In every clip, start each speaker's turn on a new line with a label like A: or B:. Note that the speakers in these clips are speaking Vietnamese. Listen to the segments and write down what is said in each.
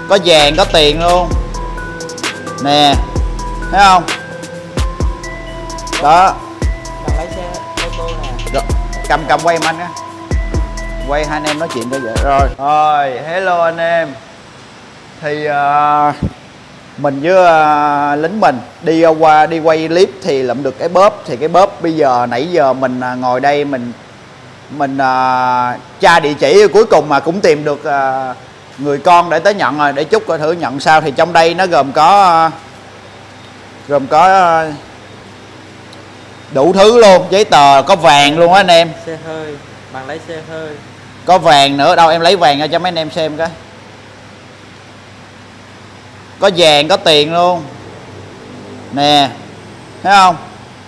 A: Có vàng có tiền luôn nè, thấy không? Đó.
B: Bạn lấy xe ô tô nè.
A: Rồi, cầm quay anh á, quay hai anh em nói chuyện cho vậy. Rồi hello anh em. Thì mình với lính mình đi quay clip thì lượm được cái bóp. Thì cái bóp bây giờ nãy giờ mình ngồi đây mình tra địa chỉ, cuối cùng mà cũng tìm được người con để tới nhận rồi, để chút coi thử nhận sao. Thì trong đây nó gồm có đủ thứ luôn, giấy tờ, có vàng luôn á anh em.
B: Xe hơi, bạn lấy xe hơi.
A: Có vàng nữa, đâu em lấy vàng ra cho mấy anh em xem cái. Có vàng có tiền luôn nè, thấy không?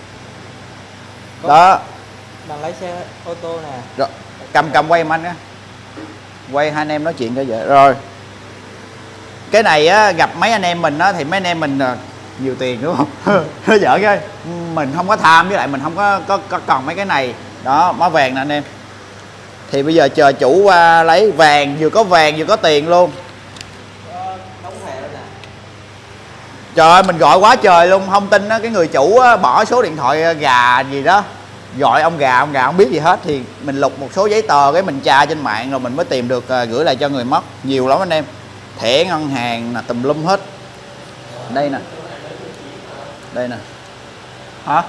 A: Đó.
B: Bạn lấy xe ô tô nè.
A: Rồi, cầm quay anh á, quay hai anh em nói chuyện cho vậy. Rồi cái này á, gặp mấy anh em mình á thì mấy anh em mình nhiều tiền đúng không? Nó giỡn cái mình không có tham, với lại mình không có còn mấy cái này. Đó, má vàng nè anh em. Thì bây giờ chờ chủ qua lấy vàng, vừa có vàng vừa có tiền luôn.
B: Đóng thẻ nè.
A: Trời ơi, mình gọi quá trời luôn, không tin á, cái người chủ á, bỏ số điện thoại gà gì đó, gọi ông gà không biết gì hết. Thì mình lục một số giấy tờ, cái mình tra trên mạng rồi mình mới tìm được, gửi lại cho người mất. Nhiều lắm anh em, thẻ ngân hàng là tùm lum hết. Đây nè, đây nè. Hả?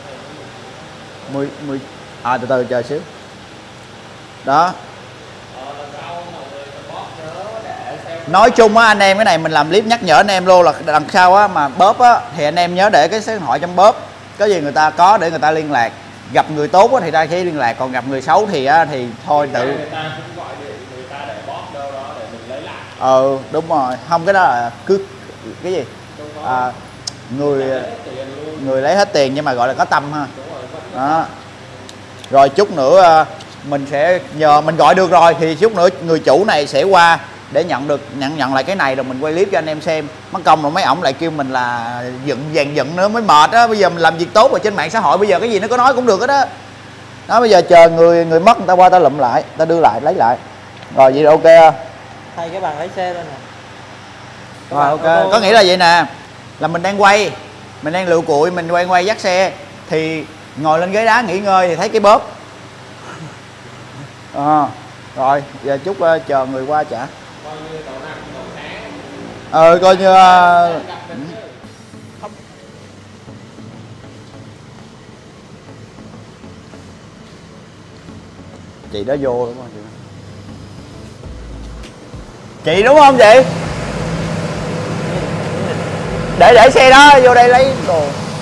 A: Từ từ chờ xíu. Đó. Nói chung á anh em, cái này mình làm clip nhắc nhở anh em luôn, là đằng sau á mà bóp á thì anh em nhớ để cái số điện thoại trong bóp. Có gì người ta có để người ta liên lạc. Gặp người tốt á thì ta chỉ liên lạc, còn gặp người xấu thì thôi tự.
C: Người ta cũng gọi điện người ta để bóp đâu đó để mình lấy lại.
A: Đúng rồi, không cái đó là cứ cái gì? Người lấy hết tiền nhưng mà gọi là có tâm ha. Đó. Rồi chút nữa mình sẽ nhờ, mình gọi được rồi thì chút nữa người chủ này sẽ qua để nhận lại cái này, rồi mình quay clip cho anh em xem. Mất công rồi mấy ổng lại kêu mình là dựng nữa mới mệt á. Bây giờ mình làm việc tốt rồi trên mạng xã hội, bây giờ cái gì nó có nói cũng được hết á. Đó, bây giờ chờ người mất người ta qua, ta lụm lại, ta đưa lại, lấy lại. Rồi vậy ok không?
B: Thay cái bàn lấy xe lên nè.
A: Rồi ok, có nghĩa là vậy nè, là mình đang quay, mình đang lựu cuội, mình quay dắt xe thì ngồi lên ghế đá nghỉ ngơi thì thấy cái bóp. Rồi giờ chút chờ người qua trả. Coi như chị đó vô đúng không chị đúng không chị? Để xe đó vô đây lấy đồ.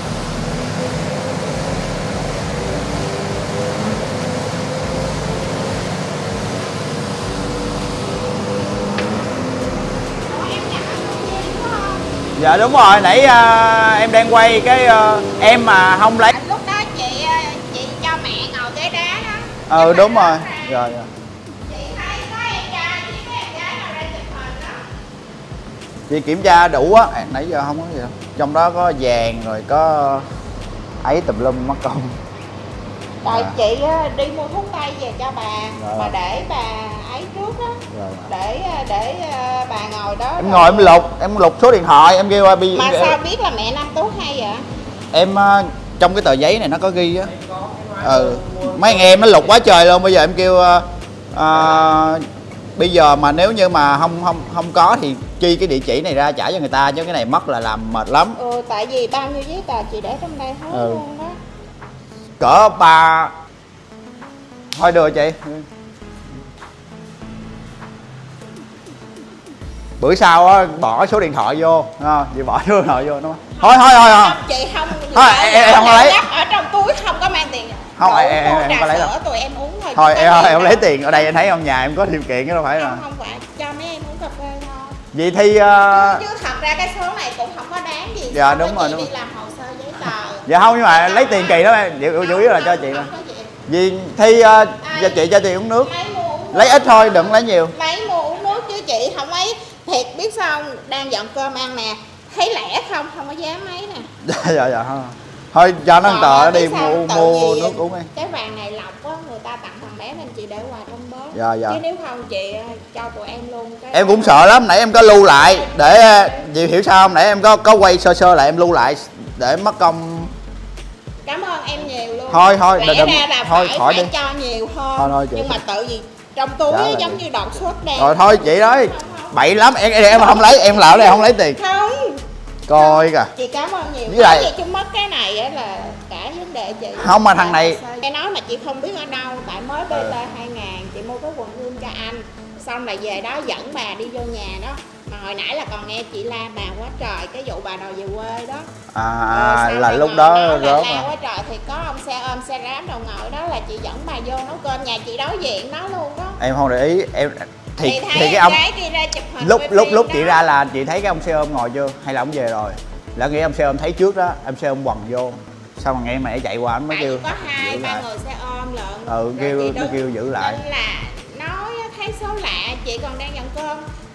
A: Dạ đúng rồi, nãy em đang quay cái em mà không lấy.
D: Lúc đó chị cho mẹ ngồi ghế đá đó.
A: Đúng rồi. Rồi.
D: Chị thấy có em trai, chị có em gái nào ra chụp hình đó.
A: Chị kiểm tra đủ á, nãy giờ không có gì đâu. Trong đó có vàng rồi có ấy tùm lum mất công.
D: Tại chị đi mua thuốc tây về cho bà,
A: rồi.
D: Mà để bà ấy trước á, để bà ngồi đó.
A: Em ngồi em lục số điện thoại, em kêu bây.
D: Mà sao biết là mẹ Năm Tú hay vậy?
A: Em trong cái tờ giấy này nó có ghi á. Mấy anh em nó lục quá trời luôn, bây giờ em kêu bây giờ mà nếu như mà không có thì chi cái địa chỉ này ra trả cho người ta, chứ cái này mất là làm mệt lắm.
D: Tại vì bao nhiêu giấy tờ chị để trong đây hết luôn đó.
A: Cỡ bà thôi được chị, bữa sau á bỏ số điện thoại vô, chị bỏ số điện thoại vô đúng không? Thôi
D: Chị không.
A: Em không có lấy.
D: Ở trong túi không có mang tiền.
A: Không, em có lấy đâu.
D: Tụi em uống thôi.
A: Thôi em không lấy tiền, ở đây em thấy ông nhà em có điều kiện chứ đâu phải là.
D: Không phải, cho mấy em uống cà phê thôi.
A: Vậy thì
D: chứ thật ra cái số này cũng không có đáng gì.
A: Dạ đúng rồi,
D: chị
A: đúng.
D: Đi làm hồ sơ giấy tờ.
A: Dạ không, nhưng mà lấy tiền kỳ đó em, chủ yếu là cho chị mà. Vì thi cho chị cho tiền uống nước. Lấy ít thôi, đừng lấy nhiều.
D: Lấy mua uống nước chứ chị không lấy. Thiệt biết sao không? Đang dọn cơm ăn nè, thấy lẻ không có dám mấy nè.
A: Dạ không. Thôi cho nó tờ đi mua nước uống đi.
D: Cái vàng này lọc á, người ta tặng thằng bé nên chị để hoài trong bóp.
A: Dạ, dạ.
D: Chứ nếu không chị cho tụi em luôn cái
A: Em cũng sợ lắm, nãy em có lưu lại để chị hiểu sao không, nãy em có quay sơ sơ lại em lưu lại để mất công.
D: Cảm ơn em nhiều luôn.
A: Thôi
D: lẽ
A: đừng,
D: ra là
A: thôi
D: phải,
A: khỏi
D: phải
A: đi.
D: cho nhiều hơn.
A: Thôi chị.
D: Nhưng mà tự vì trong túi
A: Dạ,
D: giống như đột xuất đang.
A: Rồi thôi chị ơi, bậy lắm, em không lấy, em lạo đây không lấy tiền.
D: Không.
A: Coi kìa.
D: Chị cảm ơn nhiều.
A: Với lại-
D: Vậy chứ mất cái này á là cả vấn đề chị.
A: Không mà thằng này-
D: Em nói mà chị không biết ở đâu, tại mới BT 2000 chị mua cái quần jean cho anh. Xong là về đó dẫn bà đi vô nhà đó. Mà hồi nãy là còn nghe chị la bà quá trời cái vụ bà đòi về quê đó. Xong
A: Là
D: rồi
A: lúc
D: ngồi
A: đó
D: nói là
A: rớt
D: la
A: mà.
D: quá trời thì có ông xe ôm xe rám đầu ngồi đó là chị dẫn bà vô nấu cơm, nhà chị đối diện đó luôn đó.
A: Em không để ý, em thì
D: thấy
A: cái ông
D: gái kia ra chụp hình
A: lúc
D: với
A: lúc
D: phim
A: lúc
D: đó.
A: chị ra là chị thấy cái ông xe ôm ngồi chưa hay là ông về rồi? Là nghĩ ông xe ôm thấy trước đó, ông xe ôm quằn vô. Sao mà nghe mẹ chạy qua anh mới
D: Tại
A: kêu
D: vì có hai
A: giữ
D: ba
A: lại.
D: người xe ôm lận.
A: Ừ,
D: Rồi
A: kêu
D: chị
A: nó
D: đứng
A: kêu giữ lại.
D: Nên là nói thấy số lạ, chị còn đang nhận cơm.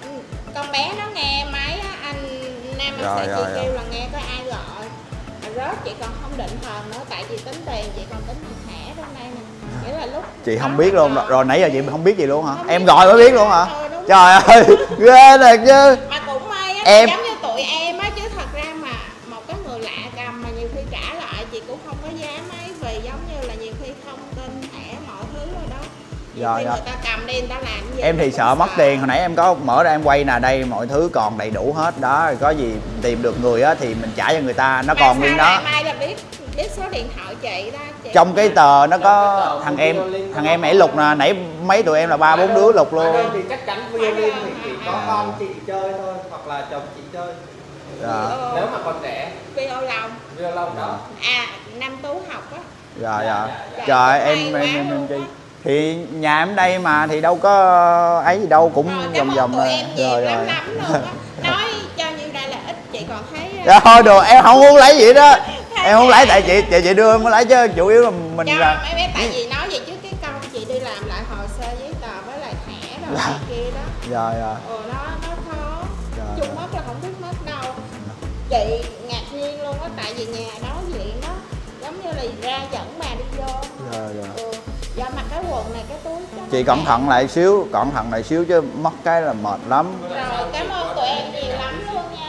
D: Con bé nó nghe máy á, anh Nam anh
A: Rồi,
D: sẽ
A: rồi,
D: chị
A: rồi.
D: kêu là nghe có ai gọi. Rớt chị còn không định thần nữa, tại vì tính tiền chị còn tính bằng thẻ bên đây nè. Nghĩa là lúc
A: Chị không
D: đó
A: biết luôn,
D: còn-
A: rồi nãy giờ chị không biết gì luôn hả?
D: Không
A: Em
D: biết
A: gọi mới biết luôn hả?
D: đúng.
A: Trời ơi, ghê thiệt chứ.
D: Mà cũng may á,
A: Em-
D: giống như tụi em á, chứ thật ra mà một cái người lạ cầm mà nhiều khi trả lại chị cũng không có dám ấy, vì giống như là nhiều khi không tin thẻ mọi thứ rồi đó. Nhiều
A: Rồi,
D: khi
A: rồi.
D: người ta cầm đi người ta làm gì
A: Em thì
D: cũng
A: sợ mất tiền, hồi nãy em có mở ra em quay nè, đây mọi thứ còn đầy đủ hết đó, có gì tìm được người á thì mình trả cho người ta, nó
D: Mà
A: còn
D: sao
A: nguyên
D: lại
A: đó.
D: mai là biết số điện thoại chị đó chị.
A: Trong cái tờ nó có thằng em nãy lục nè, nãy mấy tụi em là 3-4 đứa lục
B: Ở đây
A: luôn.
B: thì chắc chắn violin thì chỉ có con chị chơi thôi, hoặc là chồng chị chơi.
A: Dạ.
B: Nếu mà còn trẻ,
D: Violon.
B: violon đó.
D: À, Nam Tú học á.
A: Dạ dạ.
D: Dạ,
A: Trời
D: hay
A: em
D: quá
A: em
D: luôn
A: chi.
D: á.
A: Thì nhà em đây mà thì đâu có ấy gì đâu, cũng
D: Rồi, cảm
A: vòng
D: ơn
A: vòng
D: tụi
A: thôi.
D: em nhiều
A: Rồi
D: lắm
A: rồi.
D: lắm luôn á. Nói cho như đây là ít chị còn thấy
A: Dạ thôi được, em không muốn lấy gì đó. Em không lấy tại chị đưa em mới lấy chứ chủ yếu là mình
D: cho
A: là
D: mấy bé, tại vì nói về trước cái câu chị đi làm lại hồ sơ giấy tờ với lại thẻ rồi này kia đó.
A: dạ dạ.
D: Nó khó.
A: Dạ,
D: Chung
A: dạ.
D: mất là không biết mất đâu. Chị ngạc nhiên luôn á, tại vì nhà đối diện đó giống như là ra dẫn bà đi vô.
A: Dạ dạ.
D: Do mặc cái quần này cái túi đó
A: Chị cẩn thận lại xíu, cẩn thận lại xíu chứ mất cái là mệt lắm.
D: Rồi cảm ơn tụi em nhiều lắm luôn nha.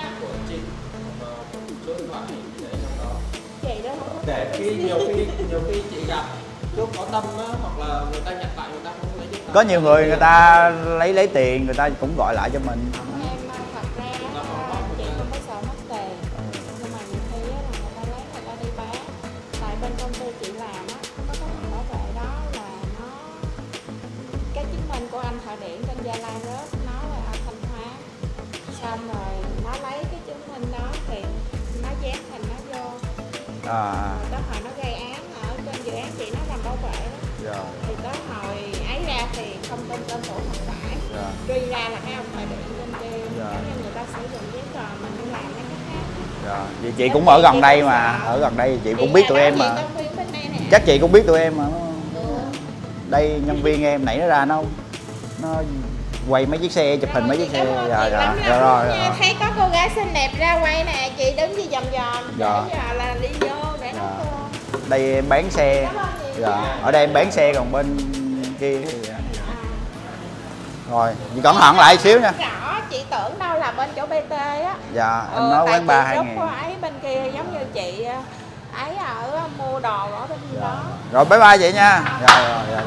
D: Chị đó không có
B: Để khi nhiều khi chị gặp lúc có tâm á, hoặc là người ta nhặt lại người ta không lấy giấy tờ.
A: Có nhiều người người ta lấy tiền, người ta cũng gọi lại cho mình.
D: em thật ra chị không có sợ mất tiền, nhưng mà nhiều khi á là người ta lấy người ta đi bán. Tại bên công ty chị làm á có cái thằng bảo vệ đó là nó cái chứng minh của anh thợ điện trên Gia Lai rớt, nó là ở Thanh Hóa, xong rồi nó lấy cái chứng minh đó thì nó dán thành nó vô. Rồi tới hồi nó gây án ở trên dự án chị, nó làm bảo vệ đó.
A: Dạ.
D: Thì tới hồi ấy ra thì không tin tên tuổi không phải.
A: Dạ.
D: Truy ra là cái ông thợ điện bên kia,
A: Dạ.
D: giống như người ta sử dụng giấy tờ mình đi làm cái khác.
A: Dạ. Vậy chị cũng ở gần đây mà, ở gần đây chị cũng biết tụi em mà. Chắc chị cũng biết tụi em mà. Đây nhân viên em nãy nó ra nó quay mấy chiếc xe, chụp hình mấy chiếc xe. Dạ dạ. Dạ rồi. Dạ.
D: Thấy có cô gái xinh đẹp ra quay nè, chị đứng đi vòng vòng.
A: Dạ.
D: Để giờ là đi vô để nấu
A: Dạ.
D: cơm.
A: Đây em bán xe.
D: Cảm ơn nhiều.
A: Dạ. Ở đây em bán xe, còn bên kia thì dạ. Rồi, chị cẩn thận lại xíu nha.
D: Rõ, chị tưởng đâu là bên chỗ BT á.
A: Dạ, em nói quán 3
D: 2.000.
A: 2.000.
D: Ấy bên kia giống như chị ấy ở mua đồ ở bên đó.
A: Rồi bye bye chị nha. Rồi rồi rồi.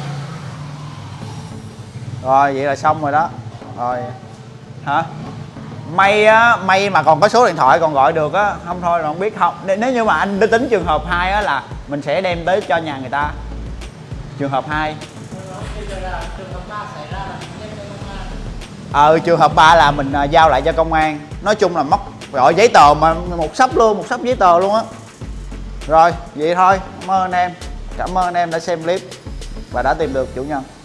A: Rồi vậy là xong rồi đó. Rồi. Hả? May á, may mà còn có số điện thoại còn gọi được á, không thôi là không biết không. Nếu như mà anh tính trường hợp 2 á là mình sẽ đem tới cho nhà người ta. Trường hợp 2. Trường hợp 3 là mình giao lại cho công an. Nói chung là mất gọi giấy tờ mà một sắp luôn, một sắp giấy tờ luôn á. Rồi, vậy thôi. Cảm ơn em. Cảm ơn em đã xem clip và đã tìm được chủ nhân.